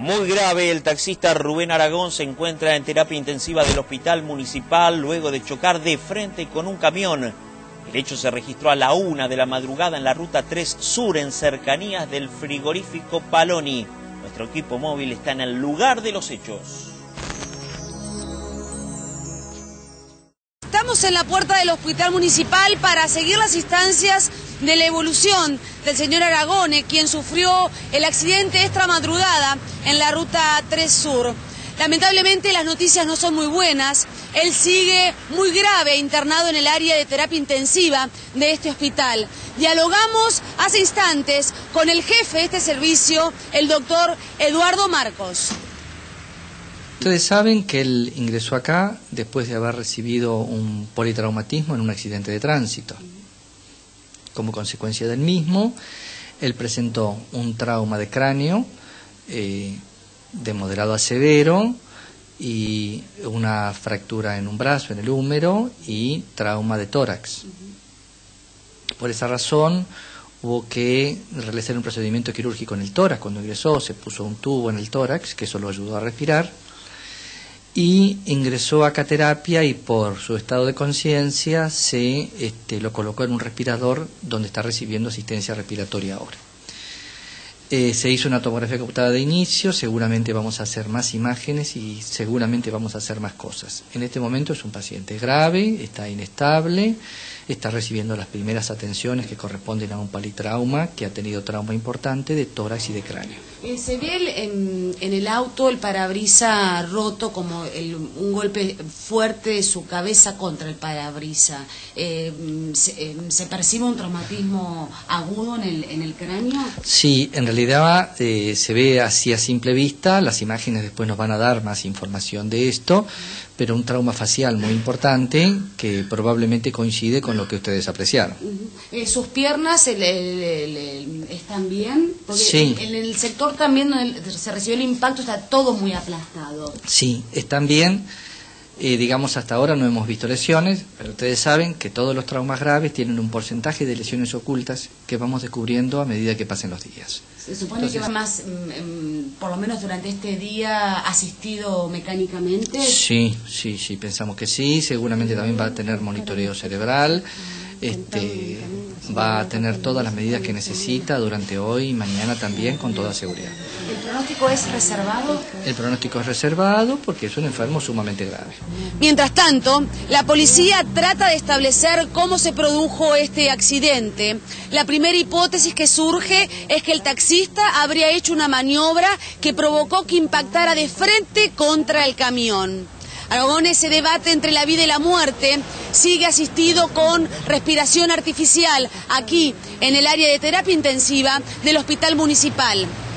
Muy grave, el taxista Rubén Aragón se encuentra en terapia intensiva del Hospital Municipal luego de chocar de frente con un camión. El hecho se registró a la 1 de la madrugada en la Ruta 3 Sur, en cercanías del frigorífico Paloni. Nuestro equipo móvil está en el lugar de los hechos. Estamos en la puerta del Hospital Municipal para seguir las instancias de la evolución del señor Aragón, quien sufrió el accidente esta madrugada en la Ruta 3 Sur. Lamentablemente las noticias no son muy buenas. Él sigue muy grave, internado en el área de terapia intensiva de este hospital. Dialogamos hace instantes con el jefe de este servicio, el doctor Eduardo Marcos. Ustedes saben que él ingresó acá después de haber recibido un politraumatismo en un accidente de tránsito. Como consecuencia del mismo, él presentó un trauma de cráneo de moderado a severo y una fractura en un brazo, en el húmero, y trauma de tórax. Por esa razón hubo que realizar un procedimiento quirúrgico en el tórax. Cuando ingresó se puso un tubo en el tórax, que eso lo ayudó a respirar, y ingresó acá a terapia, y por su estado de conciencia se lo colocó en un respirador donde está recibiendo asistencia respiratoria ahora. Se hizo una tomografía computada de inicio, seguramente vamos a hacer más imágenes y seguramente vamos a hacer más cosas. En este momento es un paciente grave, está inestable, está recibiendo las primeras atenciones que corresponden a un politrauma, que ha tenido trauma importante de tórax y de cráneo. Se ve en el auto el parabrisas roto, como un golpe fuerte de su cabeza contra el parabrisas. ¿Se percibe un traumatismo agudo en el cráneo? Sí, en realidad se ve así a simple vista. Las imágenes después nos van a dar más información de esto, pero un trauma facial muy importante que probablemente coincide con lo que ustedes apreciaron. ¿Sus piernas están bien? Porque sí. En el sector también donde se recibió el impacto está todo muy aplastado. Sí, están bien. Digamos, hasta ahora no hemos visto lesiones, pero ustedes saben que todos los traumas graves tienen un porcentaje de lesiones ocultas que vamos descubriendo a medida que pasen los días. ¿Se supone que va más, por lo menos durante este día, asistido mecánicamente? Sí, pensamos que sí. Seguramente también va a tener monitoreo cerebral, va a tener todas las medidas que necesita durante hoy y mañana también, con toda seguridad. ¿El pronóstico es reservado? El pronóstico es reservado porque es un enfermo sumamente grave. Mientras tanto, la policía trata de establecer cómo se produjo este accidente. La primera hipótesis que surge es que el taxista habría hecho una maniobra que provocó que impactara de frente contra el camión. Aragón, ese debate entre la vida y la muerte sigue asistido con respiración artificial aquí en el área de terapia intensiva del Hospital Municipal.